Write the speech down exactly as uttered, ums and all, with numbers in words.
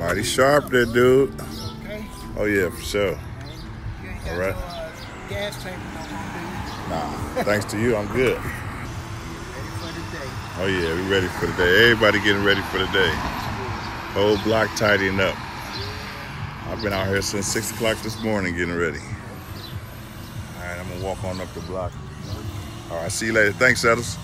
Mighty sharp there, dude. Okay. Oh yeah, for sure. You ain't got All right. no, uh, gas tank no more, do you? Nah, thanks to you, I'm good. Ready for the day. Oh yeah, we ready for the day. Everybody getting ready for the day. Whole block tidying up. I've been out here since six o'clock this morning getting ready. All right, I'm gonna walk on up the block. All right, see you later. Thanks, Settles.